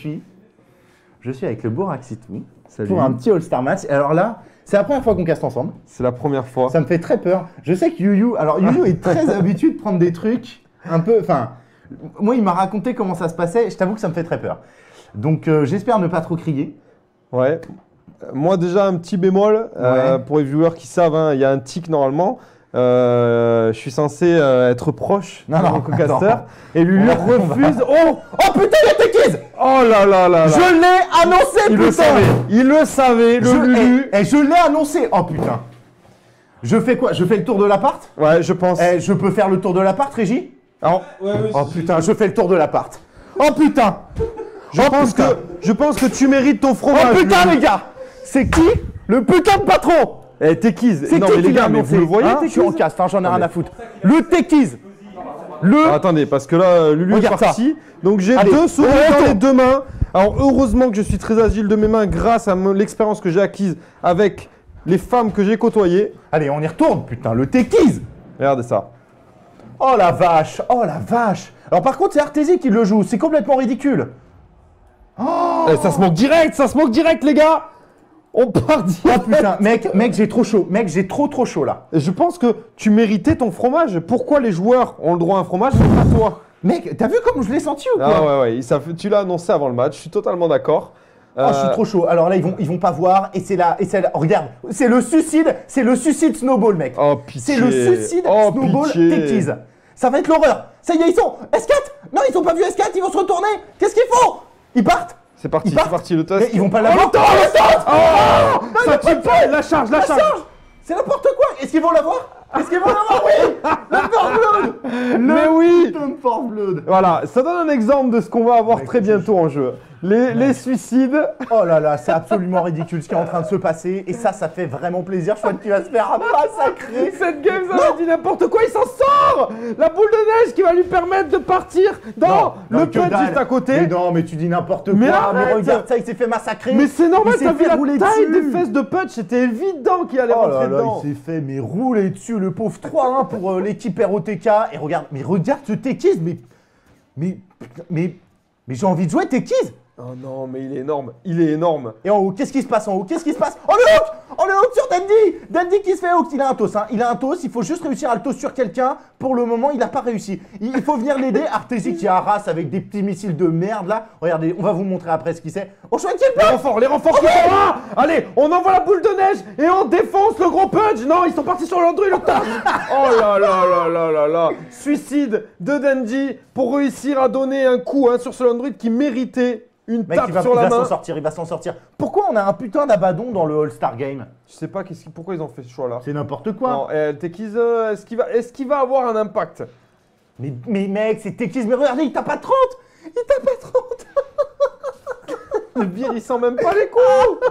suis avec le Boraxitou Salut. pour un petit All-Star match. Et alors là, c'est la première fois qu'on caste ensemble. C'est la première fois. Ça me fait très peur. Je sais que Yuyu est très habitué de prendre des trucs un peu. Enfin, moi, il m'a raconté comment ça se passait. Je t'avoue que ça me fait très peur. Donc, j'espère ne pas trop crier. Ouais. Moi, déjà, un petit bémol pour les viewers qui savent, hein, il y a un tic normalement. Je suis censé être proche Non, de non, mon co-caster. non. Et Lulu On refuse. Oh putain, il y a Techies. Oh là là là là. Je l'ai annoncé, Il putain. le savait. Il le savait, le Lulu. Je l'ai annoncé. Oh putain. Je fais quoi? Je fais le tour de l'appart? Ouais, je pense. Je peux faire le tour de l'appart, Régie? Alors, Oh putain, je fais le tour de l'appart. Oh putain. je pense que tu mérites ton fromage. Oh putain, Lulu. les gars. C'est qui le putain de patron? Eh, Techies. C'est Non, qui mais les qui gars, l'a mais annoncé, vous le voyez, hein? Je Techies? suis en cast, hein, j'en ai rien mais- à foutre. Le Techies. Le... Ah, attendez, parce que là, Lulu Regarde est parti. Donc j'ai Allez, deux souris on dans retourne. les deux mains. Alors heureusement que je suis très agile de mes mains grâce à l'expérience que j'ai acquise avec les femmes que j'ai côtoyées. Allez, on y retourne, putain, le Techies. Regardez ça. Oh la vache, oh la vache. Alors par contre, c'est Arteezy qui le joue, c'est complètement ridicule. Eh, ça se moque direct les gars. On part direct. Oh putain, mec, j'ai trop chaud. Mec, j'ai trop chaud là. Et je pense que tu méritais ton fromage. Pourquoi les joueurs ont le droit à un fromage, mais pas toi? Mec, t'as vu comme je l'ai senti ou quoi? Ah ouais, tu l'as annoncé avant le match, je suis totalement d'accord. Oh, je suis trop chaud. Alors là, ils vont pas voir. Et c'est là. Regarde, c'est le suicide Snowball, mec. Oh pitié. C'est le suicide Oh, Snowball pitié. Techies. Ça va être l'horreur. Ça y est, ils sont. S4. Non, ils ont pas vu S4, ils vont se retourner. Qu'est-ce qu'ils font? Ils partent. C'est parti, Ils partent. c'est parti le test. Mais ils vont pas l'avoir. Oh, le test. Oh, non, Ça il a tue pas pas, la charge. C'est n'importe quoi. Est-ce qu'ils vont l'avoir? Est-ce qu'ils vont l'avoir? Oui. Le Port Blood. Mais oui. Putain de Port Blood. Voilà, ça donne un exemple de ce qu'on va avoir très bientôt en jeu. Les suicides. Oh là là, c'est absolument ridicule ce qui est en train de se passer. Et ça fait vraiment plaisir. Je crois que tu vas se faire massacrer. Cette game, ça va dit n'importe quoi, il s'en sort. La boule de neige qui va lui permettre de partir dans le que punch dalle. juste à côté. Mais non, mais tu dis n'importe quoi. Mais Mais arrête. regarde ça, il s'est fait massacrer. Mais c'est normal, Il s'est t'as vu fait la rouler taille dessus. des fesses de punch, c'était évident qu'il allait Oh rentrer là là, dedans. il s'est fait rouler dessus, le pauvre 3-1 pour l'équipe ROTK. Et regarde ce Techies, mais j'ai envie de jouer Techies. Oh non, mais il est énorme. Et en haut, qu'est-ce qui se passe en haut? Qu'est-ce qui se passe? Oh le hook! Oh le hook sur Dandy! Dandy qui se fait hook, il a un toss, hein. Il a un toss, il faut juste réussir à le toss sur quelqu'un. Pour le moment, il n'a pas réussi. Il faut venir l'aider. Arteezy qui arrasse avec des petits missiles de merde là. Regardez, on va vous montrer après ce qu'il sait. Oh chouette, Les renforts qui sont là. Allez, on envoie la boule de neige et on défonce le gros punch. Non, ils sont partis sur l'Android, le tac. Oh là là là là là là. Suicide de Dandy pour réussir à donner un coup sur ce Android qui méritait une Mec, tape il va sur la main. il va s'en sortir. Pourquoi on a un putain d'abadon dans le All-Star Game? Je sais pas pourquoi ils ont fait ce choix là. C'est n'importe quoi. Non, Techies, est-ce qu'il va avoir un impact? Mais mec, c'est Techies, mais regardez, il tape à 30. Il tape à 30. Le bir, il sent même pas les coups.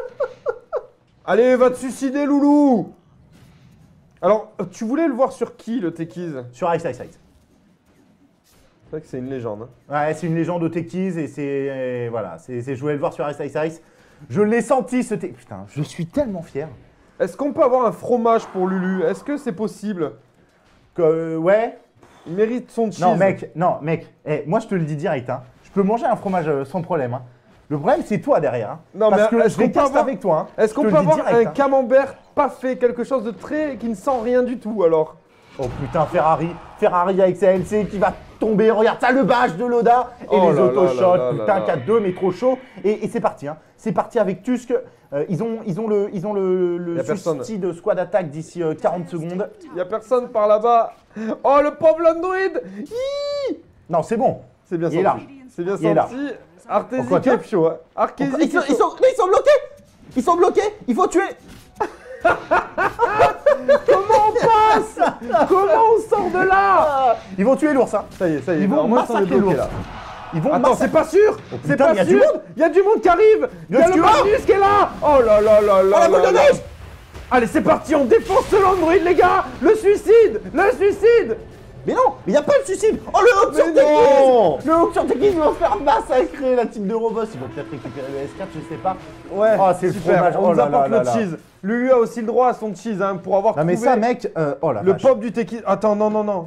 Allez, va te suicider, loulou. Alors, tu voulais le voir sur qui, le Techies? Sur Ice Ice Ice. C'est vrai que c'est une légende. Ouais, c'est une légende de Techies et voilà, je voulais le voir sur Ice Ice Ice. Je l'ai senti ce Putain, je suis tellement fier. Est-ce qu'on peut avoir un fromage pour Lulu? Est-ce que c'est possible? Ouais. Il mérite son cheese. Non mec, moi je te le dis direct, hein. Je peux manger un fromage sans problème, hein. Le problème c'est toi derrière, hein. Non, parce mais que est-ce je vais qu'on peut caster avoir- avec toi, hein. Est-ce qu'on Je te peut le dis avoir direct, un hein. camembert pas fait, quelque chose de très... qui ne sent rien du tout alors? Oh putain, Ferrari avec sa LC qui va tomber, regarde ça, le badge de Loda et Oh les là autoshots, là là putain, là. 4-2, mais trop chaud. Et c'est parti, hein. C'est parti avec Tusk. Ils ont le Y a personne. suicide squad attack d'ici 40 secondes. Y a personne par là-bas. Oh, le pauvre Android. Hi. Non, c'est bon. C'est bien Il est là. senti. C'est bien Il est là. senti. Arteezy Pourquoi qui toi est chaud. Hein. Arteezy Ils qui est chaud. sont bloqués. Ils sont bloqués. Il faut tuer. Comment on passe? Comment on sort de là? Ils vont tuer l'ours, hein. Ça y est. Ils vont Alors, moi, je sens les massacrer bloqués, l'ours. là. Ils vont Attends, c'est pas sûr. C'est putain, pas y a sûr. du monde. Il y a du monde qui arrive. Il y a Le le tueur. Magnus qui est là. Oh là là là là. Oh, la boule là de là. neige. Allez, c'est parti. On défonce l'Android, les gars. Le suicide. Mais non, il n'y a pas le suicide. Oh, le hook sur Mais Techies. non. Le hook sur Techies, ils vont se faire massacrer la team de Robos. Ils vont peut-être récupérer le S4, je sais pas. Ouais. Oh, c'est le super. fromage. On Oh nous là apporte là le là. cheese. Lui a aussi le droit à son cheese pour avoir Non mais trouvé ça mec, oh la le vache. pop du Techies. Attends, non.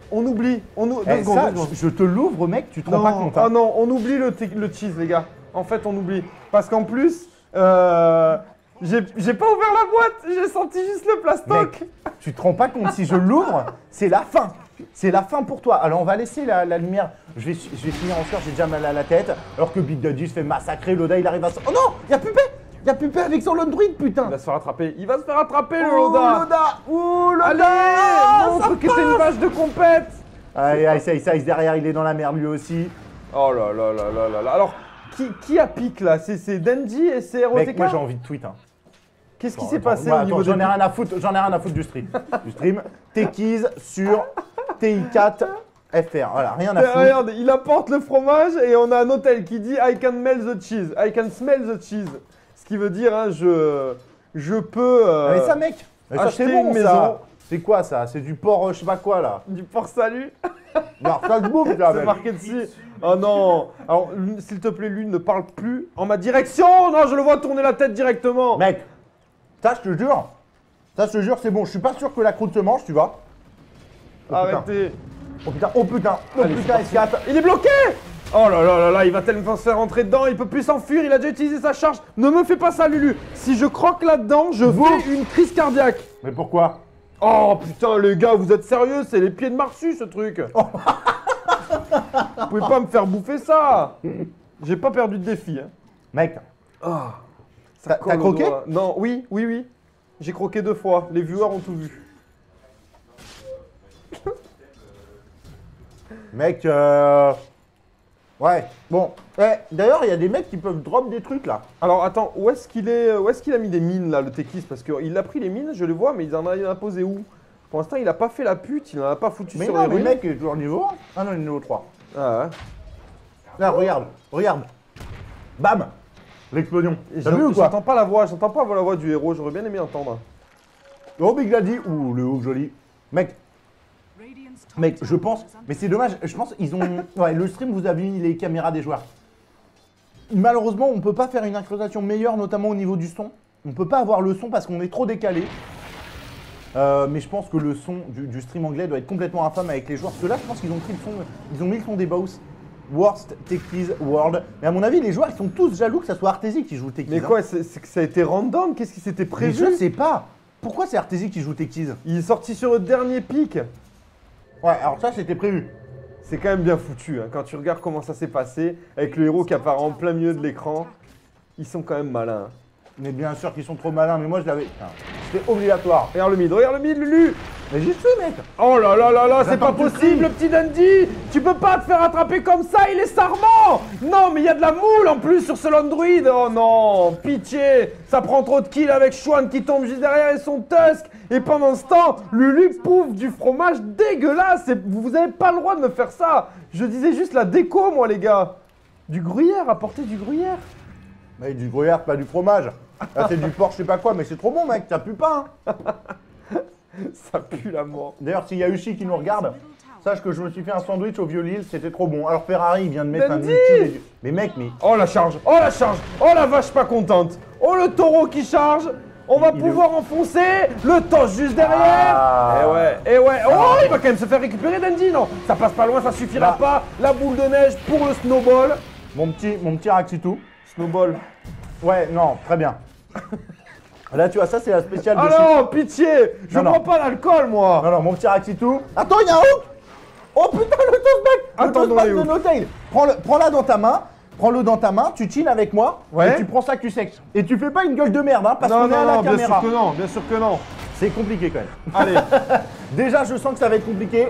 On oublie. Eh, Deux secondes, ça, deux secondes. je te l'ouvre, mec, tu te rends pas Non, compte. Hein. ah non, on oublie le cheese, les gars. En fait, on oublie. Parce qu'en plus, j'ai pas ouvert la boîte, j'ai senti juste le plastoc. Mec, tu te rends pas compte, si je l'ouvre, c'est la fin. C'est la fin pour toi. Alors on va laisser la lumière. Je vais finir en sueur, j'ai déjà mal à la tête. Alors que Big Daddy se fait massacrer, Loda il arrive à... Oh non, y'a Pupé. Y'a Pupé avec son Android, putain. Il va se faire attraper. Il va se faire attraper, le Oh, Loda. Loda. Oh, Loda. Allez, montre ça que t'es une vache de compète. Allez, ça, derrière, il est dans la merde lui aussi. Oh là là là là là là. Alors, qui a pique là? C'est Denji et c'est ROTK? Mec, moi j'ai envie de tweet. Hein. Qu'est-ce qui Attends, s'est passé attends, au niveau j'en ai de... rien à foutre, du stream. Techies sur TI4 FR. Voilà, rien à foutre. Regarde, il apporte le fromage et on a un hôtel qui dit I can smell the cheese. I can smell the cheese. Ce qui veut dire, hein, je peux Mais ça, mec, mais ça acheter c'est bon, une maison. ça. C'est quoi ça? C'est du porc, je sais pas quoi là. Du port salut. Alors ça se bouffe là, C'est mec. marqué dessus. Oh non. Alors, s'il te plaît, lui, ne parle plus en ma direction. Non, je le vois tourner la tête directement. Mec, ça je te jure. Ça je te jure, c'est bon. Je suis pas sûr que la croûte se mange, tu vois. Oh, putain. Arrêtez. Oh putain, oh putain, oh Allez, putain, S4. Il est bloqué. Oh là là là là, il va tellement se faire rentrer dedans, il peut plus s'enfuir, il a déjà utilisé sa charge. Ne me fais pas ça, Lulu. Si je croque là-dedans, je fais une crise cardiaque. Mais pourquoi? Oh putain, les gars, vous êtes sérieux? C'est les pieds de Marsu, ce truc. Vous pouvez pas me faire bouffer ça. J'ai pas perdu de défi. Hein. Mec, Ah, t'as colle au croqué? doigt. Non, oui. J'ai croqué 2 fois. Les viewers ont tout vu. Mec, ouais, bon. D'ailleurs, il y a des mecs qui peuvent drop des trucs là. Alors attends, où est-ce qu'il a mis des mines là, le Tekis? Parce qu'il a pris les mines, je les vois, mais il en a posé où? Pour l'instant, il a pas fait la pute, il en a pas foutu Mais sur non, les mais ruines. mec, il est toujours niveau 1. Ah non, il est niveau 3. Ah ouais. Là, regarde. Bam. L'explosion. Et T'as vu ou quoi? J'entends pas la voix du héros, j'aurais bien aimé entendre. Oh, Big Daddy. Ouh, le haut joli. Mec, je pense, mais c'est dommage, je pense ils ont... Ouais, le stream, vous avez mis les caméras des joueurs. Malheureusement, on peut pas faire une incrustation meilleure, notamment au niveau du son. On peut pas avoir le son parce qu'on est trop décalé. Mais je pense que le son du stream anglais doit être complètement infâme avec les joueurs. Parce que là, je pense qu'ils ont pris le son, ils ont mis le son des boss. Worst Techies World. Mais à mon avis, les joueurs, ils sont tous jaloux que ça soit Arteezy qui joue Techies. Mais quoi, c'est que ça a été random? Qu'est-ce qui s'était Mais prévu? je sais pas. Pourquoi c'est Arteezy qui joue Techies? Il est sorti sur le dernier pic. Ouais, alors ça, c'était prévu. C'est quand même bien foutu, hein. Quand tu regardes comment ça s'est passé, avec le héros qui apparaît en plein milieu de l'écran, ils sont quand même malins. Mais bien sûr qu'ils sont trop malins, mais moi je l'avais. Enfin, c'était obligatoire. Regarde le mid, Lulu. Mais j'y suis, mec. Oh là là là là, c'est J'attends pas que tu possible, cries. le petit Dandy. Tu peux pas te faire attraper comme ça, il est sarmant. Non, mais il y a de la moule en plus sur ce Landroid. Oh non, pitié. Ça prend trop de kills avec Schwann qui tombe juste derrière et son Tusk. Et pendant ce temps, Lulu pouffe du fromage dégueulasse. Vous avez pas le droit de me faire ça. Je disais juste la déco, moi, les gars. Du gruyère, apportez du gruyère. Mais du gruyère, pas du fromage. Là, c'est du porc, je sais pas quoi, mais c'est trop bon, mec. Ça pue pas, hein. Ça pue la mort. D'ailleurs, s'il y a Uchi qui nous regarde, sache que je me suis fait un sandwich au vieux Lille, c'était trop bon. Alors Ferrari, il vient de mettre Dandy. un multi. Mais mec, mais. Oh la charge, oh la charge, oh la vache pas contente. Oh le taureau qui charge. On va Il pouvoir enfoncer le toss juste derrière. Ah. Eh ouais. Oh, il va quand même se faire récupérer Dandy, non? Ça passe pas loin, ça suffira Bah. pas. La boule de neige pour le snowball. Mon petit Raxitou. Snowball. Ouais, non, très bien. Là, tu vois, ça, c'est la spéciale de Ah chez- non, pitié. Je Non, bois non. pas d'alcool, moi. Non, mon petit Raxitou. Attends, il y a un hook. Oh putain, le toastback. Le Attendons toastback les de hooks. No-Tail. Prends-la dans ta main. Prends-le dans ta main, tu chilles avec moi, Ouais. et tu prends ça cul-sec. Et tu fais pas une gueule de merde, hein, parce Non, qu'on est à la non, bien caméra. sûr que non, bien sûr que non. C'est compliqué quand même. Allez. Déjà, je sens que ça va être compliqué.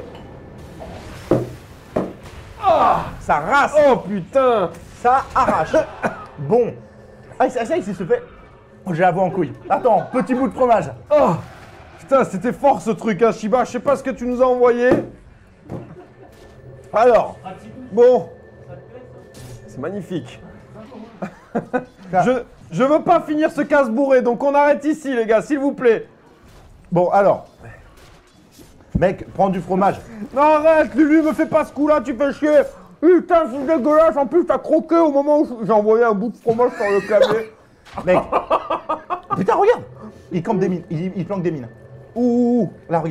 Ça rasse, Oh putain. ça arrache. Bon. Ah, ça, il se fait. Oh, j'ai la voix en couille. Attends, petit bout de fromage. Oh putain, c'était fort ce truc, hein, Shiba. Je sais pas ce que tu nous as envoyé. Alors, Bon. C'est magnifique. Je veux pas finir ce casse bourré, donc on arrête ici, les gars, s'il vous plaît. bon, alors. Mec, prends du fromage. Non, arrête, Lulu, me fais pas ce coup-là, tu fais chier. Putain, c'est dégueulasse. En plus, t'as croqué au moment où j'ai envoyé un bout de fromage sur le clavier. Mec. Putain, regarde. Il campe des mines. Il planque des mines. Ouh. Là, regarde.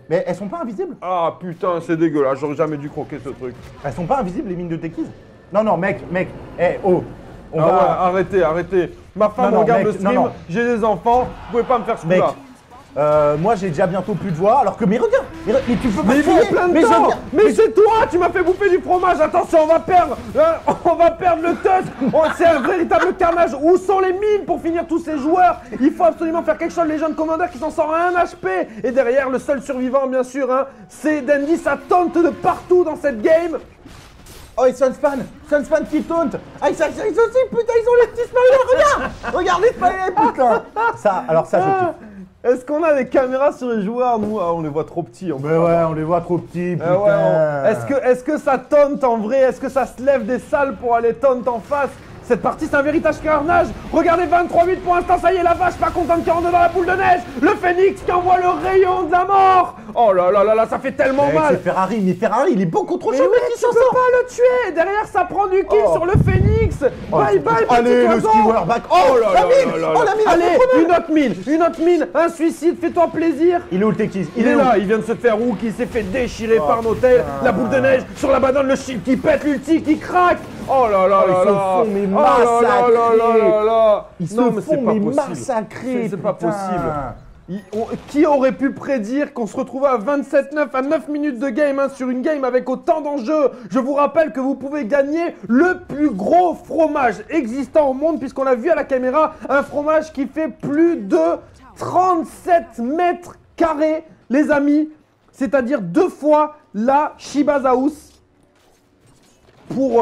Mais elles sont pas invisibles? Ah putain, c'est dégueulasse, j'aurais jamais dû croquer ce truc. Elles sont pas invisibles les mines de techies? Non, non, mec, oh. On Ah va... ouais, arrêtez. Ma femme Non, regarde mec, le stream, non. j'ai des enfants, vous pouvez pas me faire ce Mec, coup-là. moi j'ai déjà bientôt plus de voix, alors que mais regarde, mais tu peux pas Mais il crier, faut plein de mais temps. je- Mais c'est toi, tu m'as fait bouffer du fromage. Attention, on va perdre le tusk. C'est un véritable carnage. Où sont les mines pour finir tous ces joueurs? Il faut absolument faire quelque chose. Les jeunes commandeurs qui s'en sortent à 1 HP. Et derrière, le seul survivant, bien sûr, hein, c'est Dandy. Ça tente de partout dans cette game. Oh, et Sunspan qui taunt. Ah, ils aussi, putain, ils ont les petits smileys, regarde les smileys, putain. Ça, alors ça, je kiffe. Est-ce qu'on a des caméras sur les joueurs? Nous, on les voit trop petits. Mais ouais, on les voit trop petits, putain. Est-ce que ça taunt en vrai? Est-ce que ça se lève des salles pour aller taunt en face? Cette partie, c'est un véritable carnage. Regardez, 23-8 pour l'instant, ça y est, la vache pas contente qui rentre dans la boule de neige. Le phénix qui envoie le rayon de la mort. Oh là là là là, ça fait tellement Mec, mal. c'est Ferrari, mais Ferrari, il est beaucoup trop Mais chaud, ouais, mec, il tu s'en peux sort. pas le tuer. Derrière, ça prend du kill Oh. sur le phénix. Bye bye, petit Allez, le oiseau. skiwer back. Oh, la mine. Oh, la mine. Allez, une autre mine, un suicide, fais-toi plaisir. Il est où le techies? Il est là, il vient de se faire hook, il s'est fait déchirer par Notel, la boule de neige sur la banane, le shield qui pète, l'ulti qui craque. Oh là là Oh, là ils se là. font mais Oh là là massacrer. là là là. Ils Non, se mais font c'est pas mais possible. massacrer, C'est pas putain. possible. Qui aurait pu prédire qu'on se retrouvait à 27-9 à 9 minutes de game, hein, sur une game avec autant d'enjeux? Je vous rappelle que vous pouvez gagner le plus gros fromage existant au monde, puisqu'on l'a vu à la caméra, un fromage qui fait plus de 37 mètres carrés, les amis, c'est-à-dire 2 fois la Shiba Zaus pour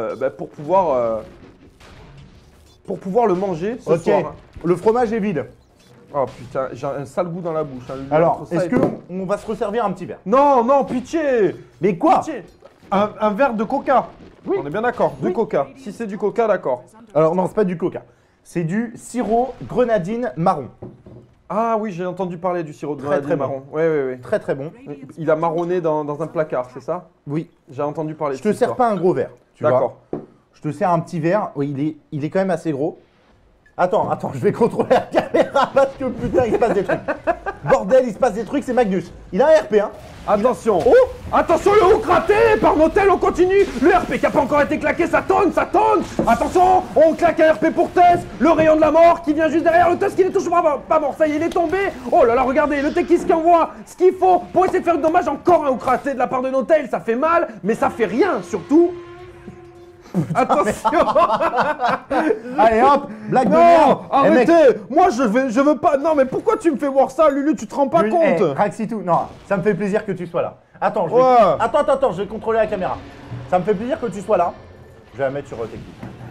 pouvoir le manger ce Ok, soir. le fromage est vide. Oh putain, j'ai un sale goût dans la bouche. Hein, Alors, entre ça est-ce et que tout. on va se resservir un petit verre? Non, non, pitié. Mais quoi? Pitié. Un verre de coca. Oui. On est bien d'accord, du coca. Si c'est du coca, d'accord. Alors non, c'est pas du coca. C'est du sirop grenadine marron. Ah oui, j'ai entendu parler du sirop de Très, grenadine très bon. marron. Oui, oui, oui. Très très bon. Il a marronné dans un placard, c'est ça? Oui. J'ai entendu parler Je de te cette sers histoire. pas un gros verre. Tu vois. D'accord. Je te sers un petit verre. Oui, il est quand même assez gros. Attends, je vais contrôler la caméra parce que putain, il se passe des trucs. Bordel, il se passe des trucs, c'est Magnus. Il a un RP, hein. Attention. Oh. Attention, le hook raté par Notel, on continue. Le RP qui a pas encore été claqué, ça tonne, ça tonne. Attention, on claque un RP pour Tess. Le rayon de la mort qui vient juste derrière. Le Tess qui n'est toujours pas mort, ça y est, il est tombé. Oh là là, regardez, le Tekis qui envoie ce qu'il faut pour essayer de faire du dommage. Encore un hook raté de la part de Notel, ça fait mal, mais ça fait rien, surtout. Attention. Allez hop, blague de Non, merde. Eh, mec, arrêtez. Moi, je veux pas. Non, mais pourquoi tu me fais voir ça, Lulu? Tu te rends pas compte? Raxitou, non, ça me fait plaisir que tu sois là. Attends, Ouais. Attends, je vais contrôler la caméra. Ça me fait plaisir que tu sois là. Je vais la mettre sur technique.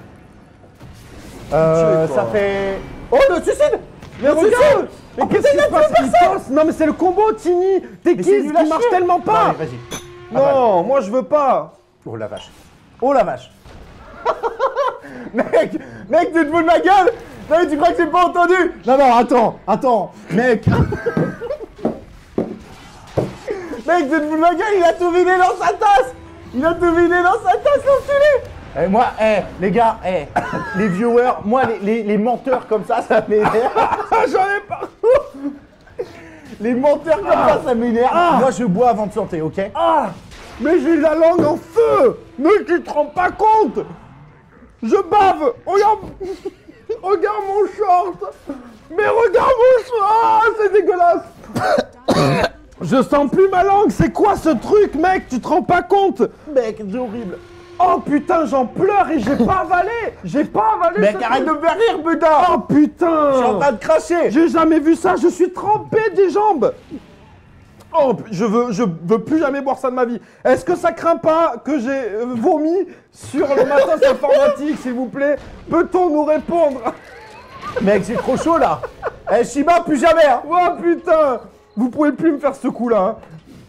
quoi. Ça fait. Oh, le suicide! Mais Le regarde! suicide. Mais Oh, qu'est-ce putain, qui il a se passe? tué Il tosse. Non, mais c'est le combo, Tini! T'es Mais qui c'est nul à qui marche chier. tellement pas! Non, allez, vas-y. Non, moi je veux pas! Oh la vache. Oh la vache. mec, tu te fous de ma gueule? Non, mais tu crois que j'ai pas entendu? Non, attends, mec. Mec, tu te fous de ma gueule, il a tout vidé dans sa tasse. L'enculé. Et moi, les gars, les viewers, moi, les menteurs comme ça m'énerve. J'en ai pas! Les menteurs comme ça m'énerve. Moi, je bois avant de chanter, ok? Ah! Mais j'ai la langue en feu! Mais tu te rends pas compte! Je bave! Regarde! Regarde mon short! Mais regarde mon short! Ah, c'est dégueulasse! Je sens plus ma langue! C'est quoi ce truc, mec? Tu te rends pas compte? Mec, c'est horrible. Oh putain, j'en pleure et j'ai pas avalé! J'ai pas avalé! Mec, ce arrête de truc. me faire rire, putain. Oh putain! Je suis en train de cracher. J'ai jamais vu ça, je suis trempé des jambes! Oh, je veux plus jamais boire ça de ma vie. Est-ce que ça craint pas que j'ai vomi sur le matos informatique, s'il vous plaît? Peut-on nous répondre? Mec, c'est trop chaud là. Shiba, plus jamais, hein. Oh putain! Vous pouvez plus me faire ce coup-là. Hein.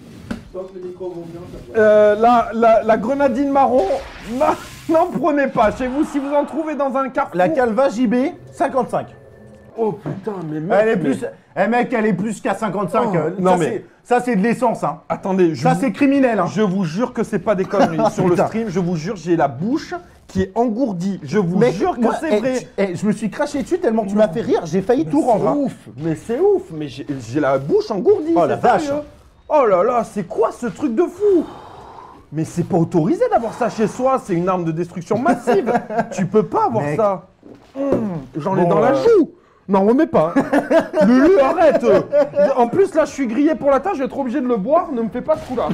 La grenadine marron, n'en prenez pas chez vous si vous en trouvez dans un carrefour. La Calva JB, 55. Oh putain, mais mec, Elle est plus. Mec, elle est plus qu'à 55. Oh, non, mais- Ça, c'est de l'essence, hein. Attendez, Ça, c'est criminel, hein. je vous jure que c'est pas des conneries. Sur le Putain. stream, je vous jure, j'ai la bouche qui est engourdie. Je vous Mec, jure que moi, c'est vrai. je me suis craché dessus tellement tu m'as fait rire, j'ai failli tout rendre. hein. Mais c'est ouf, mais j'ai la bouche engourdie. Oh, c'est la vache. sérieux. Oh là là, c'est quoi ce truc de fou? Mais c'est pas autorisé d'avoir ça chez soi, c'est une arme de destruction massive. Tu peux pas avoir Mec. ça. J'en ai Bon, dans la joue. Non, remets pas. Lulu, arrête. En plus, là, je suis grillé pour la tâche, je vais être obligé de le boire. Ne me fais pas ce coup-là.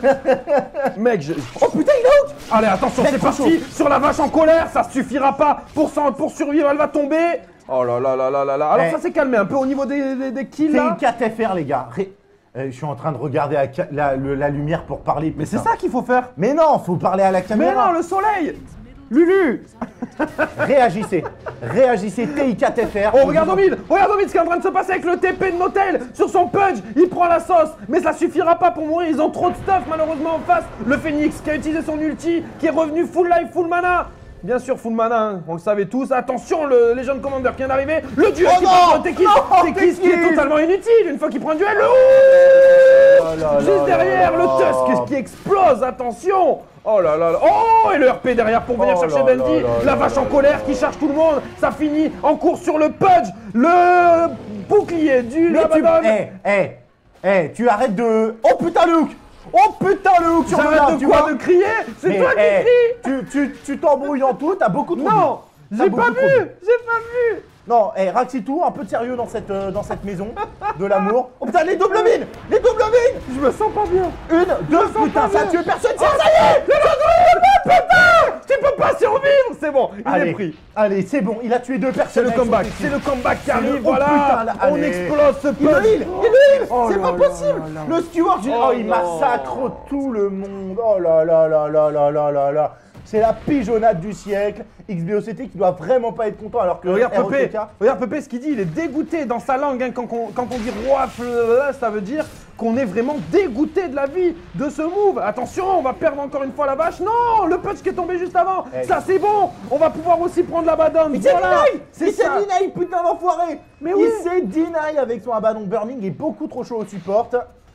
Mec, Oh putain, il est out. allez, attention, Mec, c'est trop parti. Sur la vache en colère, ça suffira pas pour survivre, elle va tomber. Oh là là là là là là. Alors, Eh. ça s'est calmé un peu au niveau des kills, C'est là. une 4FR, les gars. Je suis en train de regarder la lumière pour parler. Mais c'est putain. ça qu'il faut faire. Mais non, faut parler à la Mais caméra. non, le soleil. Lulu. Réagissez. Réagissez, TI4FR. Oh, regarde au mid ce qui est en train de se passer avec le TP de Notel sur son punch. Il prend la sauce, mais ça suffira pas pour mourir. Ils ont trop de stuff malheureusement en face. Le Phoenix qui a utilisé son ulti, qui est revenu full life, full mana. Bien sûr, full mana, hein, on le savait tous. Attention, le Legion Commander qui vient d'arriver. Le duel Oh qui non, part de Tekis. non, Tekis qui est Tekis. totalement inutile une fois qu'il prend un duel. Oh là là Juste derrière, là le là. Tusk qui explose. Attention. Oh là là là. Oh, et le RP derrière pour venir Oh chercher là Dundee. là là La là vache là en là colère qui charge tout le monde. Ça finit en course sur le Pudge. Le bouclier du Mais tu... Abaddon. tu arrêtes de... Oh putain, le hook. Oh putain, le hook sur le J'arrête lave, de tu quoi vois. de crier? C'est Mais, toi qui crie. tu t'embrouilles dans tout, t'as beaucoup trop Non, dit. T'as j'ai pas beaucoup vu. trop dit. J'ai pas vu. Non, Raxitou, un peu de sérieux dans cette maison de l'amour. Oh putain, les doubles mines. Les doubles mines. Je me sens pas bien. Une, deux, putain, ça a tué personne, ça y est. Putain, tu peux pas survivre. C'est bon, il est pris. Allez, c'est bon, il a tué deux C'est personnes. le avec son comeback, ulti. c'est le comeback qui C'est le- arrive, oh voilà. putain, là, On allez. explose ce Il le Pudge. heal, il le heal. Oh C'est là pas là possible. là là. Le steward, Oh il non. massacre tout le monde. Oh là là là là là là là là. C'est la pigeonnade du siècle. XBOCT qui doit vraiment pas être content alors que Regarde Pepé, ROTK, regarde Pepé ce qu'il dit, il est dégoûté dans sa langue. Hein, quand on dit roi, ça veut dire qu'on est vraiment dégoûté de la vie, de ce move. Attention, on va perdre encore une fois la vache. Non, le punch qui est tombé juste avant. Eh. Ça c'est bon. On va pouvoir aussi prendre la Abaddon. Il s'est Voilà, deny. c'est Il s'est ça. deny, putain d'enfoiré. Mais il oui. s'est deny avec son Abaddon Burning. Il est beaucoup trop chaud au support.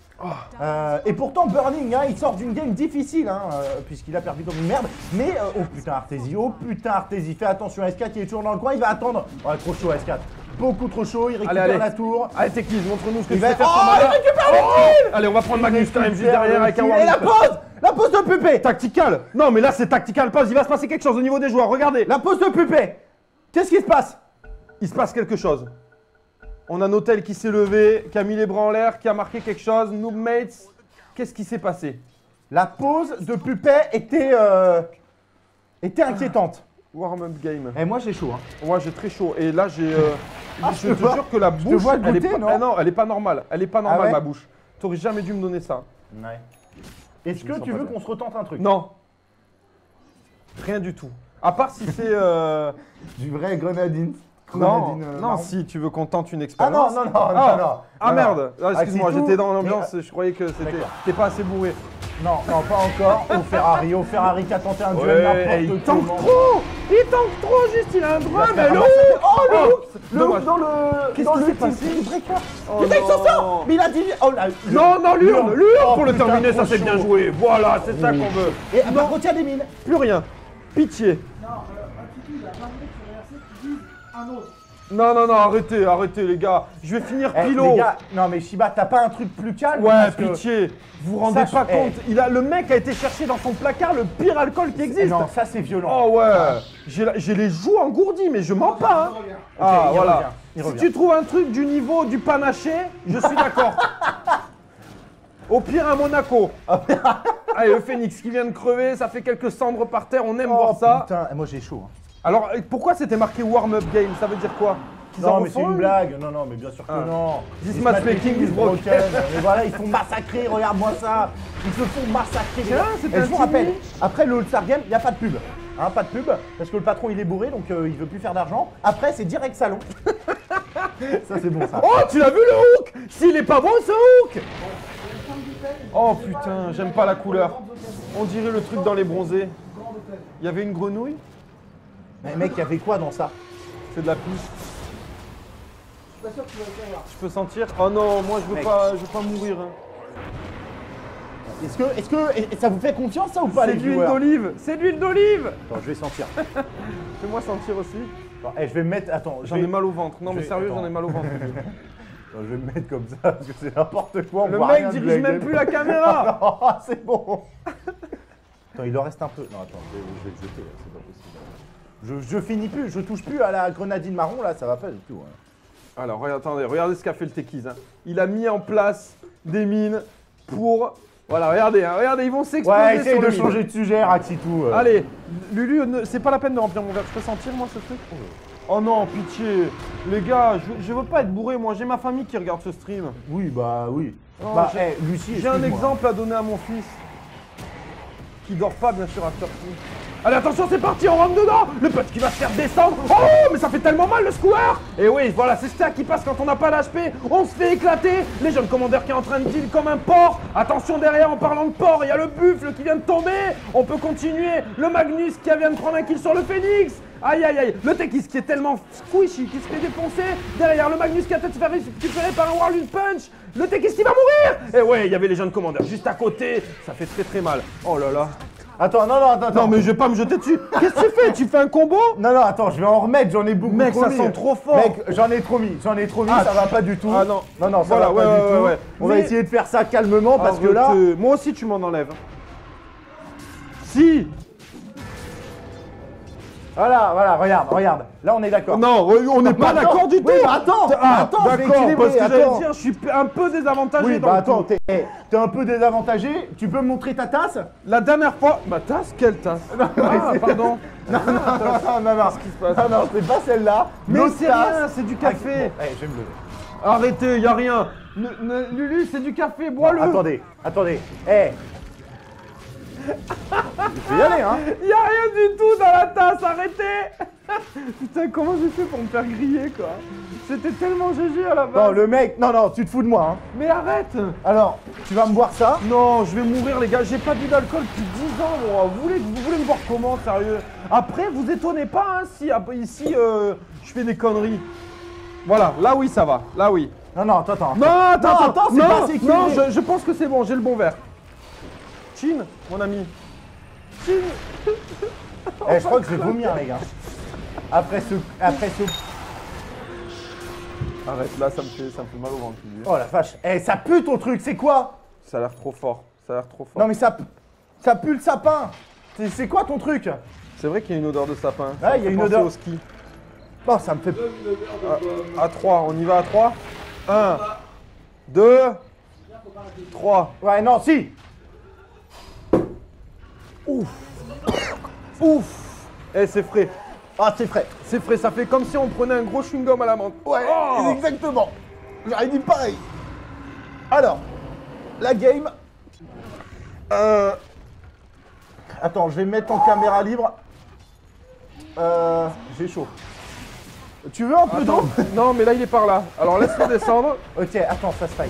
Et pourtant Burning, hein, il sort d'une game difficile, hein, puisqu'il a perdu comme une merde. Mais oh putain Artesie, fais attention à S4 qui est toujours dans le coin, il va attendre. Ouais, trop chaud S4, beaucoup trop chaud, il récupère allez. la tour. Allez Tekis, montre-nous ce que Il tu va... sais faire Oh, sans mana. il récupère le kill. Allez, on va prendre Magnus quand même juste Récupère derrière le avec un kill. Warwick. Et la pause de Pupé. Tactical. Non mais là c'est tactical pause, il va se passer quelque chose au niveau des joueurs, regardez. La pause de Pupé. Qu'est-ce qui se passe? Il se passe quelque chose. On a Notel qui s'est levé, qui a mis les bras en l'air, qui a marqué quelque chose. Noobmates, qu'est-ce qui s'est passé? La pause de Pupé était inquiétante. Warm-up game. Et moi j'ai chaud, hein. Moi j'ai très chaud. Et là j'ai. Ah, je te jure que la bouche. vois elle est goûter, pas, non ah non, elle est pas normale. Elle est pas normale ouais ma bouche. T'aurais jamais dû me donner ça. Ouais. Est-ce Je me que sens tu pas veux bien. qu'on se retente un truc? Non. Rien du tout. À part si c'est. Du vrai grenadine. Non, Grenadine, non, marron. si tu veux qu'on tente une Ah expérience. non, Ah non. merde, ah, excuse-moi, Raxitou, j'étais dans mais- l'ambiance, je croyais que c'était. D'accord. T'es pas assez bourré. Non, pas encore. Au Ferrari qui a tenté un duel Ouais, il n'importe tank comment. trop. Il tank trop, juste, il a un droit, Il va mais faire le ramasser- hook. Oh, le hook. Le dommage. hook dans le... Qu'est-ce dans qui le s'est team passé breaker. Oh Putain, il s'en non. sort. Mais il a dit... Oh là... Non, l'urne Oh, pour le putain, terminer, ça trop c'est bien chaud. joué. Voilà, c'est ça qu'on veut. Et bah, retiens des mines. Plus rien. Pitié. Non, arrêtez les gars. Je vais finir pilo. Les gars, non mais Shiba, t'as pas un truc plus calme? Ouais, parce que- pitié. Vous vous rendez Ça, pas je- compte. Le mec a été chercher dans son placard le pire alcool qui existe. Non, ça c'est violent. Oh ouais, j'ai les joues engourdies, mais je mens pas. Hein. Ah il voilà. revient, il Si revient. tu trouves un truc du niveau du panaché, je suis d'accord. Au pire à Monaco. Allez, le Phoenix qui vient de crever, ça fait quelques cendres par terre, on aime Oh voir ça. putain, moi j'ai chaud. Hein. Alors pourquoi c'était marqué warm-up game? Ça veut dire quoi? Qu'ils en Non mais c'est refont une blague, non mais bien sûr que Ah. non. This This matchmaking is broken. Mais voilà, ils font massacrer, regarde-moi ça. Ils se font massacrer. Tiens, c'est Et je vous un rappelle, Timmy. après le All-Star Game, il n'y a pas de pub. Hein, pas de pub, parce que le patron il est bourré, donc il veut plus faire d'argent. Après c'est direct salon. Ça c'est bon ça. Oh, tu l'as vu le hook? S'il est pas bon ce hook! Oh putain, j'aime pas la couleur. On dirait le truc dans les bronzés. Il y avait une grenouille? Mais mec, il y avait quoi dans ça? C'est de la pisse. Je peux sentir? Oh non, moi je veux Mec. pas mourir. Hein. Est-ce que et ça vous fait confiance ça ou pas C'est les de l'huile viewers? d'olive! C'est de l'huile d'olive! Attends, je vais sentir. Fais-moi sentir aussi. Attends, je vais me mettre. Attends, J'en ai mal au ventre. Non mais je- sérieux, attends. j'en ai mal au ventre. Je vais me mettre comme ça parce que c'est n'importe quoi. on Le voit mec rien de dirige même Black plus la caméra. Non, c'est bon. Attends, il en reste un peu. Non, attends, je vais le jeter, là, c'est pas possible. Je finis plus, je touche plus à la grenadine marron, là, ça va pas du tout. Hein. Alors, attendez, regardez ce qu'a fait le Techies. Hein. Il a mis en place des mines pour... Voilà, regardez, hein, regardez, ils vont s'exploser Ouais, essaye sur de le mine. changer de sujet, Raxitou. Allez, Lulu, c'est pas la peine de remplir mon verre. Je peux sentir, moi, ce truc? Oh non, pitié. Les gars, je veux pas être bourré, moi. J'ai ma famille qui regarde ce stream. Oui, bah oui. Oh, bah, Lucie, j'ai un excuse-moi. exemple à donner à mon fils. Qui dort pas, bien sûr, à cette heure-ci. Allez, attention, c'est parti, on rentre dedans. Le pote qui va se faire descendre. Oh, mais ça fait tellement mal, le square. Et oui, voilà, c'est ça qui passe quand on n'a pas l'HP. On se fait éclater. Les jeunes commandeurs qui est en train de deal comme un porc. Attention derrière, en parlant de porc, il y a le buffle qui vient de tomber. On peut continuer. Le Magnus qui vient de prendre un kill sur le Phoenix. Aïe, aïe, aïe. Le Techies qui est tellement squishy, qui se fait défoncer. Derrière, le Magnus qui a peut-être se faire récupérer par un Whirlwind Punch. Le Techies qui va mourir. Et ouais, il y avait les jeunes commandeurs juste à côté. Ça fait très très mal. Oh là là. Attends, non, attends. Non, mais je vais pas me jeter dessus. Qu'est-ce que tu fais? Tu fais un combo? Non, attends, je vais en remettre, j'en ai beaucoup Mec, trop ça mis. sent trop fort. Mec, j'en ai trop mis, Ah, ça va pas du tout. Ah non. Non, ça Voilà, va pas du tout. ouais. On va Mais- essayer de faire ça calmement parce que là... Moi aussi, tu m'en enlèves. Si. Voilà, regarde. Là, on est d'accord. Non, on n'est pas Attends, d'accord du tout. oui, bah attends, attends, je vais d'accord, équilibrer, parce que j'allais attends. dire, je suis un peu désavantagé Oui, dans bah le attends, coup. t'es un peu désavantagé. Tu peux me montrer ta tasse? La dernière fois... Ma tasse? Quelle tasse? Ah, pardon. Non. Qu'est-ce qui se passe? Non, c'est pas celle-là. Mais L'autre c'est tasse. rien, c'est du Ah, café. bon, je vais me lever. Arrêtez, y a rien. Lulu, c'est du café, bois-le. Attendez. Je vais y aller, hein. Y a rien du tout dans la tasse, arrêtez. Putain, comment j'ai fait pour me faire griller, quoi? C'était tellement GG à la base. Non, le mec, non, tu te fous de moi, hein. Mais arrête. Alors, tu vas me boire ça. Non, je vais mourir, les gars. J'ai pas bu d'alcool depuis 10 ans, moi. Vous voulez me voir comment, sérieux? Après, vous étonnez pas, hein, si ici, je fais des conneries. Voilà, là oui, ça va. Là oui. Non, attends. Non, attends, c'est pas assez équilibré. non, je pense que c'est bon, j'ai le bon verre. Chin, mon ami. Chin. Je crois que je vais vomir, les gars. Après ce... Arrête, là, ça me fait mal au ventre. Oh la vache. Ça pue ton truc, c'est quoi? Ça a l'air trop fort. Non mais ça pue le sapin. C'est quoi ton truc? C'est vrai qu'il y a une odeur de sapin. Ouais, il y a une odeur. Au ski. Oh, ça me fait... À 3, on y va à 3. 1, 2, 3. Ouais, non, si. Ouf. Eh, c'est frais. Ah, c'est frais. C'est frais, ça fait comme si on prenait un gros chewing-gum à la menthe. Ouais, Oh. exactement. J'aurais dit pareil. Alors, la game... Attends, je vais me mettre en caméra libre. J'ai chaud. Tu veux un peu d'eau? Non, mais là, il est par là. Alors, laisse-le descendre. Ok, attends, ça se faille.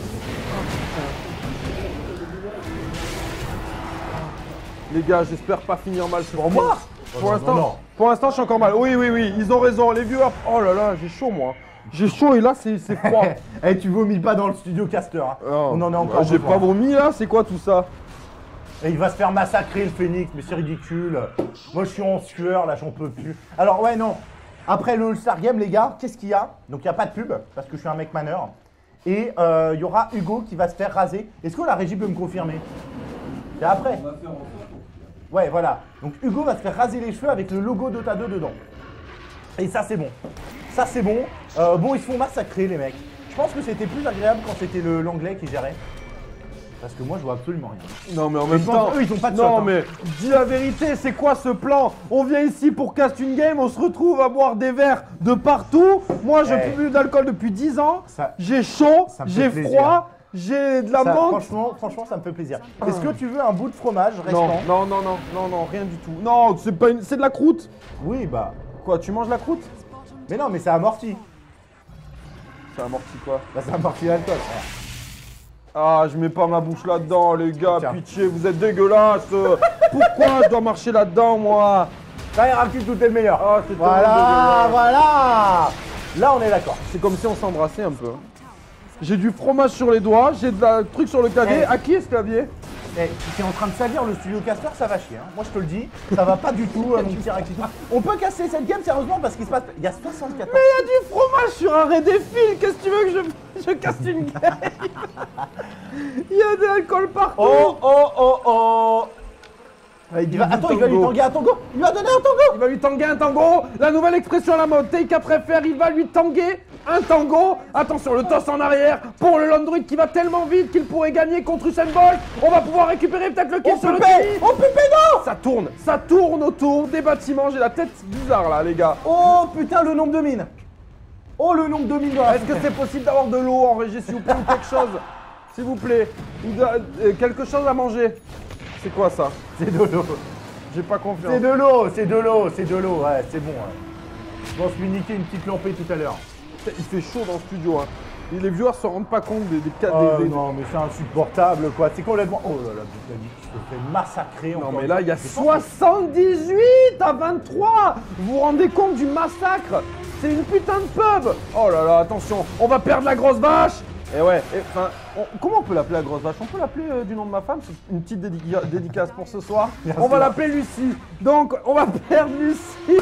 Les gars, j'espère pas finir mal sur moi. Pour l'instant, je suis encore mal. Oui, ils ont raison. Les viewers. Oh là là, j'ai chaud, moi. J'ai chaud et là, c'est froid. Tu vomis pas dans le studio caster. Hein. Oh. On en est encore J'ai besoin. pas vomi, là. C'est quoi tout ça? Et il va se faire massacrer le Phoenix, mais c'est ridicule. Moi je suis en sueur, là j'en peux plus. Alors ouais non, après le All-Star Game les gars, qu'est-ce qu'il y a? Donc il n'y a pas de pub, parce que je suis un mec maneur. Et il y aura Hugo qui va se faire raser. Est-ce que la régie peut me confirmer? Et après? Ouais voilà, donc Hugo va se faire raser les cheveux avec le logo Dota 2 dedans. Et ça c'est bon. Ça c'est bon. Bon ils se font massacrer les mecs. Je pense que c'était plus agréable quand c'était l'anglais qui gérait. Parce que moi je vois absolument rien. Non mais en même je pense temps, eux, ils ont pas de non shot, hein. mais dis la vérité, c'est quoi ce plan? On vient ici pour cast une game, on se retrouve à boire des verres de partout. Moi je Hey. peux plus d'alcool depuis 10 ans. Ça- J'ai chaud, ça me j'ai fait froid, j'ai de la Ça, menthe. franchement, ça me fait plaisir. Est-ce que tu veux un bout de fromage Non, restant? non, rien du tout. Non, c'est pas c'est de la croûte. Oui, bah. Quoi, tu manges la croûte? Mais non, mais ça amortit. Ça amortit quoi? Bah, ça amortit l'alcool. Ah, je mets pas ma bouche là-dedans, les gars, Tiens. pitié, vous êtes dégueulasses. Pourquoi je dois marcher là-dedans, moi? Ça ira plus, tout est le meilleur. Ah, c'est tellement Voilà, dégueulasse. voilà. Là, on est d'accord. C'est comme si on s'embrassait un peu. J'ai du fromage sur les doigts, j'ai de la truc sur le clavier. Eh. À qui est ce clavier? Eh, tu es en train de salir le studio Caster, ça va chier. Hein. Moi je te le dis, ça va pas du tout, mon petit Raxito. On peut casser cette game sérieusement parce qu'il se passe. Il y a 64 ans. Mais il y a du fromage sur un raid des fils. Qu'est-ce que tu veux que je casse une game? Il y a de l'alcool partout. Oh. Attends, il va lui tanguer un tango. Il va donner un tango. Il va lui tanguer un tango. La nouvelle expression à la mode. TK préfère, il va lui tanguer un tango. Attention, le toss en arrière pour le Landruid qui va tellement vite qu'il pourrait gagner contre Usain Bolt. On va pouvoir récupérer peut-être le kill sur le kill. Oh pépé, non. Ça tourne autour des bâtiments. J'ai la tête bizarre là, les gars. Oh putain, le nombre de mines. Oh, le nombre de mines dans la Est-ce que c'est possible d'avoir de l'eau en régie, s'il vous plaît, ou quelque chose? S'il vous plaît. Quelque chose à manger. C'est quoi ça? C'est de l'eau. J'ai pas confiance. C'est de l'eau, ouais, c'est bon. Ouais. Je pense lui niquer une petite lampée tout à l'heure. Il fait chaud dans le studio, hein. Et les viewers se rendent pas compte des Non, mais c'est insupportable, quoi. C'est complètement... Oh là là, putain, il se fait massacrer. Non, mais là, il y a 78 à 23. Vous vous rendez compte du massacre? C'est une putain de pub. Oh là là, attention, on va perdre la grosse vache. Et ouais, comment on peut l'appeler la grosse vache? On peut l'appeler du nom de ma femme? C'est une petite dédicace pour ce soir. Merci. On va l'appeler Lucie. Donc, on va perdre Lucie.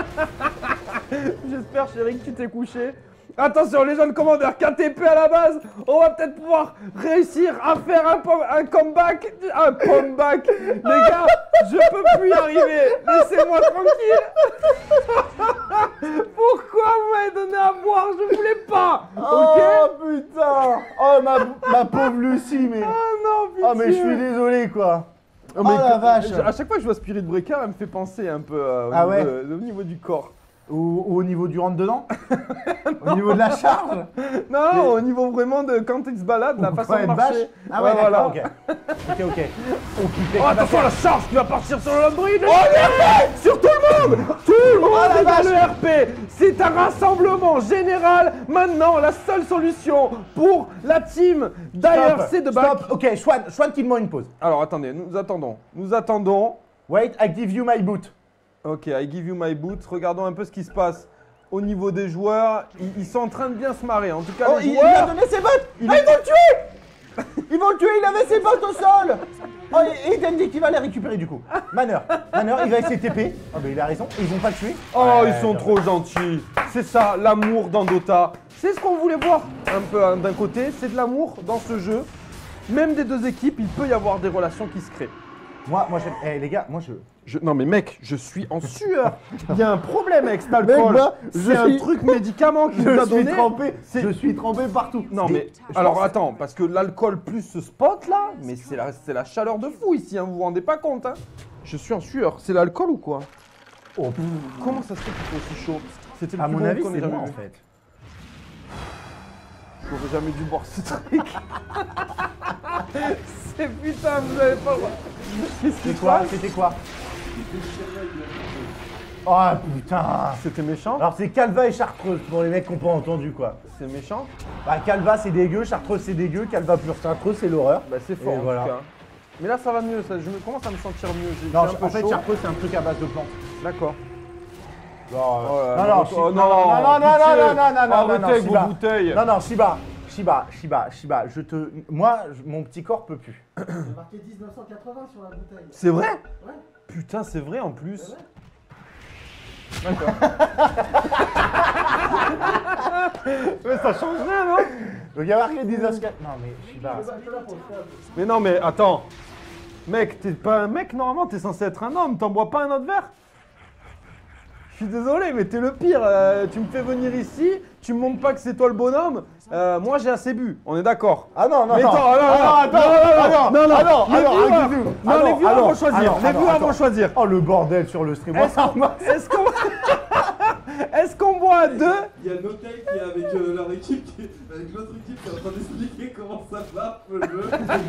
J'espère, chérie, que tu t'es couché. Attention, les jeunes commandeurs, KTP à la base. On va peut-être pouvoir réussir à faire un comeback. Un comeback. Les gars, je peux plus y arriver. Laissez-moi tranquille. Pourquoi vous m'avez donné à boire? Je voulais pas. Oh Ok. putain. Oh ma pauvre Lucie, mais... Ah non, pitié. Oh mais je suis désolé, quoi. Oh, Oh la vache. À chaque fois que je vois Spirit Breaker, elle me fait penser un peu au niveau du corps. Ou au niveau du rentre-dedans. Au niveau de la charge. Non, au niveau vraiment de quand il se balade, la façon de marcher. Ah ouais, voilà. ok. Ok. Oh putain, Oh, attention à la charge qui va partir sur le Landruid. Oh, sur tout le monde. Tout le monde la est dans vache. le RP. C'est un rassemblement général. Maintenant, la seule solution pour la team d'ailleurs, c'est de back. Stop. Ok, Schwan, quitte-moi une pause. Alors, attendez, nous attendons. Wait, I give you my boot. Ok, I give you my boot. Regardons un peu ce qui se passe au niveau des joueurs. Ils sont en train de bien se marrer. En tout cas, Oh, les il joueurs... a donné ses bottes. Ils vont le tuer. Ils vont le tuer, il avait ses bottes au sol. Oh, et Dandy qui va les récupérer du coup. Maneur, il va essayer de TP. Oh, mais il a raison, ils vont pas le tuer. Oh, Ouais, ils sont trop gentils. C'est ça, l'amour dans Dota. C'est ce qu'on voulait voir un peu hein, d'un côté. C'est de l'amour dans ce jeu. Même des deux équipes, il peut y avoir des relations qui se créent. Moi j'aime. Eh les gars, moi Non mais mec, je suis en sueur. Il y a un problème avec cet Mec, alcool. moi, C'est un truc médicament qui nous a donné. Je suis trempé partout. Non mais alors attends, parce que l'alcool plus ce spot là, mais c'est la chaleur de fou ici, hein, vous vous rendez pas compte hein. Je suis en sueur. C'est l'alcool ou quoi? Oh, Comment ça se fait qu'il fait aussi chaud? C'était le à plus mon bon avis, qu'on ait c'est jamais moi en vu. fait. J'aurais jamais dû boire ce truc. C'est putain, vous avez pas. Qu'est-ce qui se passe? C'était quoi? Oh putain. C'était méchant. Alors c'est Calva et Chartreuse pour les mecs qui n'ont pas entendu quoi. C'est méchant. Bah Calva c'est dégueu, Chartreuse c'est dégueu, Calva plus Chartreuse c'est l'horreur. Bah c'est fort Et en voilà. tout cas. Mais là ça va mieux, ça, je commence à me sentir mieux. J'ai Non, un peu en fait chaud. Chartreuse c'est un truc à base de plantes. D'accord. Genre, Oh là non, là, non, oh non, non, non, pitié. non, non, non, non, Arrêtez non, avec vos Shiba. bouteilles. Non, non, Shiba, mon petit corps peut plus. Il y a marqué 1980 sur la bouteille. C'est vrai? Ouais. Putain, c'est vrai en plus. C'est vrai. D'accord. Mais ça change rien, non? Donc il y a marqué 1904. Non mais Shiba. Mais non, mais attends. Mec, t'es pas un mec normalement, t'es censé être un homme. T'en bois pas un autre verre? Je suis désolé, mais t'es le pire. Tu me fais venir ici, tu me montres pas que c'est toi le bonhomme. Moi j'ai assez bu, on est d'accord. Ah non, non, Mais non. attends, non, les viewers vont choisir. Les viewers vont choisir. Oh le bordel sur le stream. Est-ce qu'on boit à deux? Il y a Notel qui est avec leur équipe, avec l'autre équipe qui est en train d'expliquer comment ça va le jeu.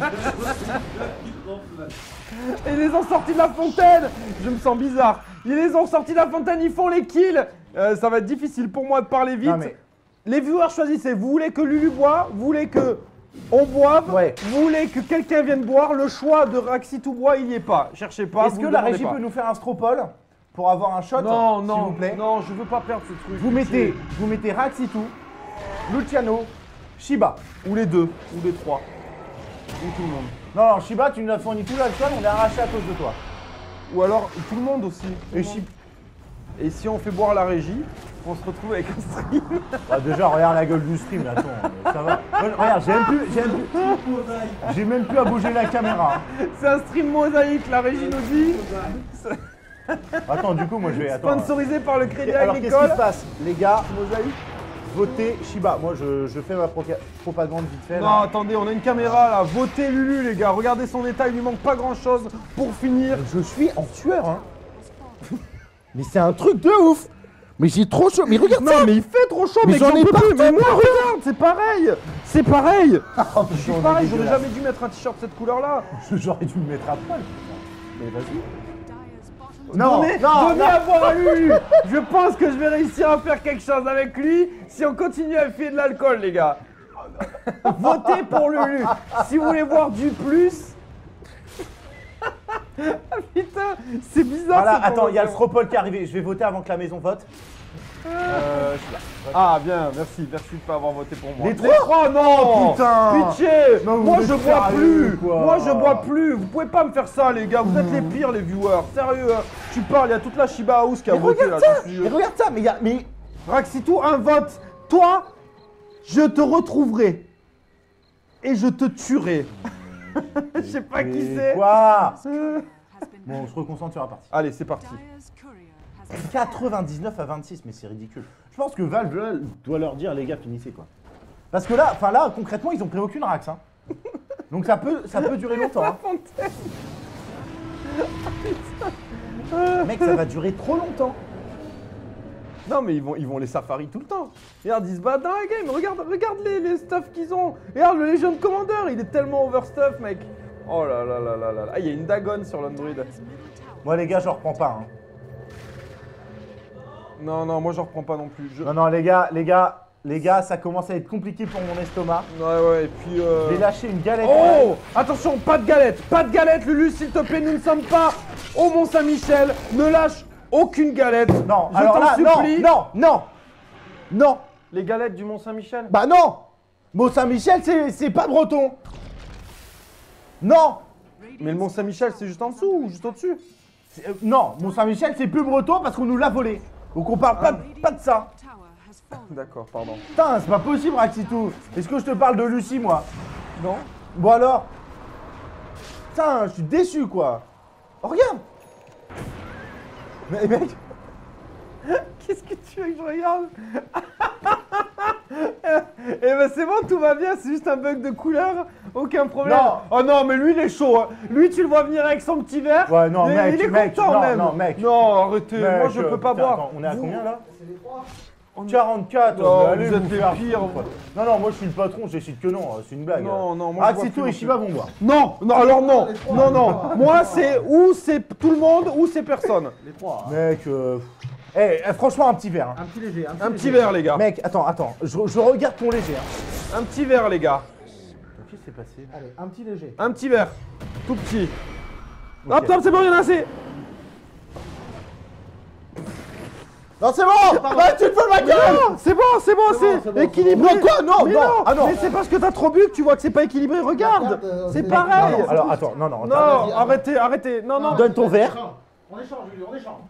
Et ils les ont sortis de la fontaine. Je me sens bizarre. Ils les ont sortis de la fontaine, ils font les kills. Ça va être difficile pour moi de parler vite. Non, mais- Les viewers choisissez. Vous voulez que Lulu boive? Vous voulez que on boive? Ouais. Vous voulez que quelqu'un vienne boire? Le choix de Raxitou boit, il y est pas. Cherchez pas. Est-ce vous que le la demandez régie pas. peut nous faire un stropole pour avoir un shot? Non, s'il non, vous plaît. non, je veux pas perdre ce truc. Vous mettez Raxitou, Luciano, Shiba. Ou les deux, ou les trois. Ou tout le monde. Non, Shiba, tu nous as fourni tout l'alcool, on est arraché à cause de toi. Ou alors tout le monde aussi. Et Shiba. Et si on fait boire la régie, on se retrouve avec un stream. Ah, déjà, regarde la gueule du stream, attends, ça va. Regarde, j'ai même plus à bouger la caméra. C'est un stream mosaïque, la régie nous dit. Attends, du coup, moi je vais. Attends. Sponsorisé par le Crédit Alors, qu'est-ce qui Agricole. se passe, les gars? Mosaïque, votez Shiba. Moi, je fais ma propagande vite fait. Non, Là. attendez, on a une caméra là. Votez Lulu, les gars. Regardez son état, il lui manque pas grand chose pour finir. Je suis en sueur, hein. Mais c'est un truc de ouf. Mais j'ai trop chaud. Mais regarde Non, ça. mais il fait trop chaud, Mais mec, j'en ai peux pas plus. Mais moi, regarde, c'est pareil. C'est pareil. Oh, Je suis pareil, j'aurais jamais dû mettre un t-shirt de cette couleur là. J'aurais dû me mettre à poil. Mais vas-y. Non, Donnez à boire à Lulu. Je pense que je vais réussir à faire quelque chose avec lui si on continue à filer de l'alcool, les gars. Votez pour Lulu. Si vous voulez voir du plus. Ah, putain, c'est bizarre. Voilà, cette attends, il y a le promotion. Stropol qui est arrivé. Je vais voter avant que la maison vote. Ah bien, merci de pas avoir voté pour moi. Les trois non. Oh, putain. Pitié. Non, vous Moi êtes je bois sérieux, plus. quoi. Moi je bois plus. Vous pouvez pas me faire ça, les gars. Vous êtes les pires, les viewers. Sérieux, hein. Tu parles, il y a toute la Shiba House qui a Mais voté regarde là. ça. Mais regarde ça. Mais il y a. Mais. Raxitou, un vote. Toi, je te retrouverai. Et je te tuerai. Je sais pas qui c'est. Quoi? Bon, on se reconcentre sur la partie. Allez, c'est parti. 99 à 26, mais c'est ridicule. Je pense que Valve là, doit leur dire, les gars, finissez quoi. Parce que là, concrètement, ils ont pris aucune rax. Hein. Donc ça peut durer longtemps. Hein. Mec, ça va durer trop longtemps. Non mais ils vont les safaris tout le temps. Regarde, ils se battent dans la game. Regarde les stuff qu'ils ont. Regarde le Legion Commander, il est tellement overstuff, mec. Oh là là là là là. Ah, il y a une Dagon sur l'Android. Moi, les gars, je reprends pas. Hein. Non, moi j'en reprends pas non plus. Non, les gars, ça commence à être compliqué pour mon estomac. Ouais, et puis Je vais lâcher une galette. Oh, attention, pas de galette, Lulu, s'il te plaît, nous ne sommes pas au Mont-Saint-Michel. Ne lâche aucune galette. Non, je alors t'en là, supplie. Non. Les galettes du Mont-Saint-Michel. Bah non. Mont-Saint-Michel, c'est pas breton. Non. Mais le Mont-Saint-Michel, c'est juste en dessous ou juste au-dessus? Non, Mont-Saint-Michel, c'est plus breton parce qu'on nous l'a volé. Donc on parle pas de ça. D'accord, pardon. Putain, c'est pas possible, Raxitou. Est-ce que je te parle de Lucie, moi? Non. Bon alors. Putain, je suis déçu, quoi. Oh, regarde. Mais mec. Qu'est-ce que tu veux que je regarde? Eh ben c'est bon, tout va bien, c'est juste un bug de couleur, aucun problème. Non. Oh non, mais lui il est chaud. Hein. Lui tu le vois venir avec son petit verre. Ouais, non, il, mec, il est mec, content non, même. non, mec. Non, arrêtez, Mec, moi je peux pas putain, boire. attends, on est à Vous- combien là? C'est les trois. 44. Non, mais allez vous êtes vous les faire pires. foutre. Non, moi je suis le patron, je décide que non, c'est une blague. Non, moi je bois Raxitou plus et non Shiba plus. vont boire. Non, alors non, non. Moi c'est ou c'est tout le monde ou c'est personne. Les trois. Mec, franchement, un petit verre. Hein. Un petit léger. Un petit verre les gars. Mec, attends, je regarde ton léger. Hein. Un petit verre les gars. Qu'est-ce qui s'est passé? Allez, un petit léger. Un petit verre. Tout petit. Ok. Hop, c'est bon, il y en a assez. Non, c'est bon. Bah, tu te fous de ma gueule. Non, c'est bon, c'est c'est bon, équilibré. Non, quoi? Non, Mais non. Ah non. Mais c'est parce que t'as trop bu que tu vois que c'est pas équilibré. Regarde, Regarde, c'est c'est- pareil. Non, alors attends, non, Non, attends. arrêtez. Non. Donne ton verre. On échange, Julien, on échange.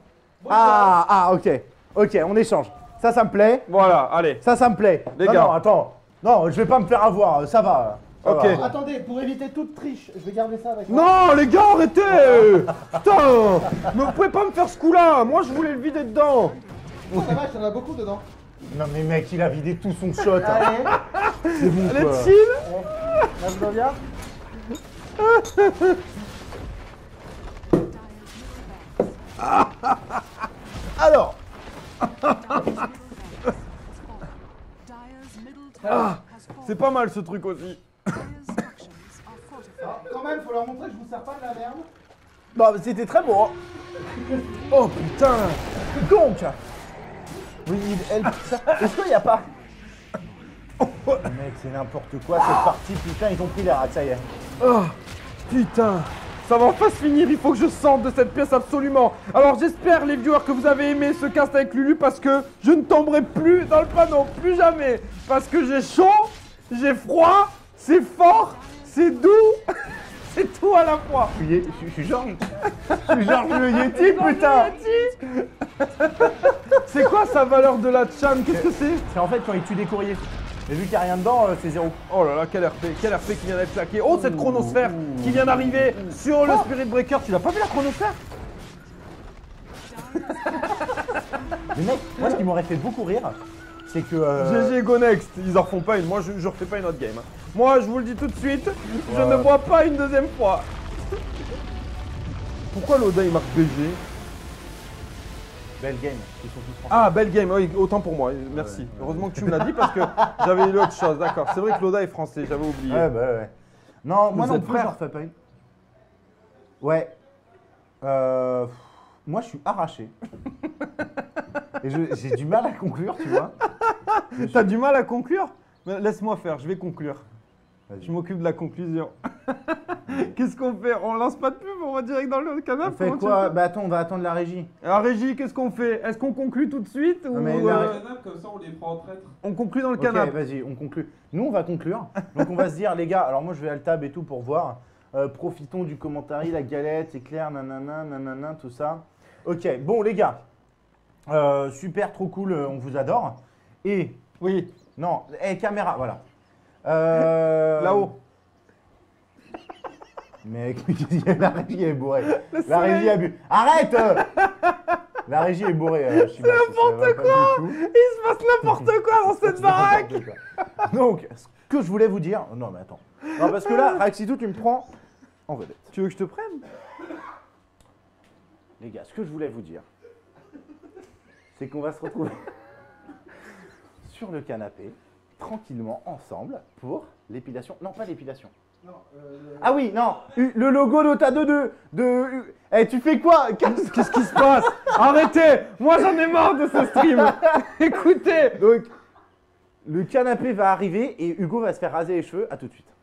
Ok, on échange. Ça me plaît. Voilà, allez. Ça me plaît. Les Non, gars. non, attends. Non, je vais pas me faire avoir, ça va. Ça Ok. va. Attendez, pour éviter toute triche, je vais garder ça avec moi. Non, les gars, arrêtez. Putain, mais vous pouvez pas me faire ce coup-là. Moi, je voulais le vider dedans. Oh la vache, il y en a beaucoup dedans. Non mais mec, il a vidé tout son shot. Hein. Allez, C'est bon Allez, quoi. chill. là je reviens. Alors, C'est pas mal ce truc aussi. Alors, quand même, faut leur montrer que je vous sers pas de la merde. bah, c'était très beau. Hein. Oh putain. Donc, oui, est-ce qu'il n'y a pas Mec, c'est n'importe quoi cette partie. Putain, ils ont pris les rats, ça y est. Oh, putain. Ça va enfin se finir, il faut que je sorte de cette pièce absolument. Alors j'espère les viewers que vous avez aimé ce cast avec Lulu parce que je ne tomberai plus dans le panneau, plus jamais. Parce que j'ai chaud, j'ai froid, c'est fort, c'est doux, C'est tout à la fois. Je suis Georges. Je suis Georges le Yeti, putain. C'est quoi sa valeur de la Chan? Qu'est-ce que c'est? C'est en fait quand il tue des courriers. Et vu qu'il n'y a rien dedans, c'est 0. Oh là là, quel RP qui vient d'être claqué. Oh, cette chronosphère qui vient d'arriver sur le Spirit Breaker. Tu l'as pas vu la chronosphère? Mais mec, moi ce qui m'aurait fait beaucoup rire, c'est que... GG Go Next, ils en refont pas une. Moi, je refais pas une autre game. Moi, je vous le dis tout de suite, je ne vois pas une deuxième fois. Pourquoi l'Oda il marque BG? Belle game, ils sont tous français. Ah, belle game, oui, autant pour moi, merci. Heureusement que tu me l'as dit parce que j'avais eu autre chose, d'accord. C'est vrai que l'Oda est français, j'avais oublié. Ouais, bah ouais. Non, moi Vous non êtes plus, je frères. refais pas une. Ouais. Moi, je suis arraché. Et j'ai du mal à conclure, tu vois. T'as du mal à conclure? Mais laisse-moi faire, je vais conclure. Vas-y. Je m'occupe de la conclusion. Qu'est-ce qu'on fait? On lance pas de pub, on va direct dans le On canapé. fait quoi? Bah attends, on va attendre la régie. Alors Régie, qu'est-ce qu'on fait? Est-ce qu'on conclut tout de suite ou mais On là- va au canapé, comme ça on les prend en traître. on conclut dans le Ok, canapé? vas-y, on conclut. Nous, on va conclure. Donc, on va se dire, les gars, alors moi, je vais à le tab et tout pour voir. Profitons du commentaire, la galette, éclair, nanana, nanana, tout ça. Ok, bon, les gars. Super, trop cool, on vous adore. Et, Oui, non, caméra, voilà. là-haut. Mec, la régie est bourrée. La soleil. régie a bu. Arrête La régie est bourrée. C'est n'importe quoi. Il se passe n'importe quoi dans cette baraque. Donc, ce que je voulais vous dire... Non, mais attends. Non, parce que là, Raxitou, tu me prends en vedette. Tu veux que je te prenne? Les gars, ce que je voulais vous dire, c'est qu'on va se retrouver sur le canapé, tranquillement, ensemble, pour l'épilation. Non, pas l'épilation. Non, Ah oui, non, le logo d'Ota 2 Eh, tu fais quoi? Qu'est-ce qui se passe? Arrêtez! Moi j'en ai marre de ce stream! Écoutez! Donc, le canapé va arriver et Hugo va se faire raser les cheveux. À tout de suite.